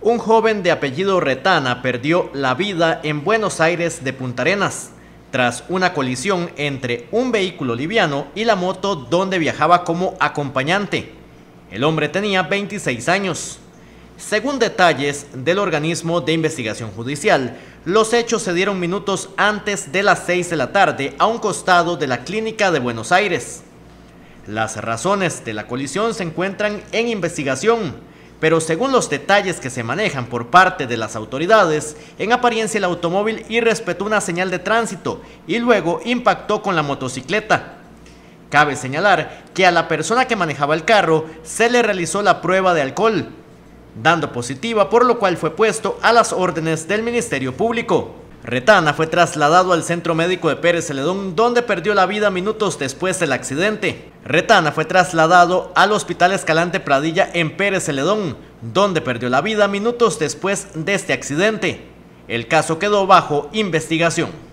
Un joven de apellido Retana perdió la vida en Buenos Aires de Punta Arenas, tras una colisión entre un vehículo liviano y la moto donde viajaba como acompañante. El hombre tenía 26 años. Según detalles del organismo de investigación judicial, los hechos se dieron minutos antes de las 6 de la tarde a un costado de la clínica de Buenos Aires. Las razones de la colisión se encuentran en investigación, pero según los detalles que se manejan por parte de las autoridades, en apariencia el automóvil irrespetó una señal de tránsito y luego impactó con la motocicleta. Cabe señalar que a la persona que manejaba el carro se le realizó la prueba de alcohol, dando positiva, por lo cual fue puesto a las órdenes del Ministerio Público. Retana fue trasladado al Centro Médico de Pérez Celedón, donde perdió la vida minutos después del accidente. Retana fue trasladado al Hospital Escalante Pradilla en Pérez Celedón, donde perdió la vida minutos después de este accidente. El caso quedó bajo investigación.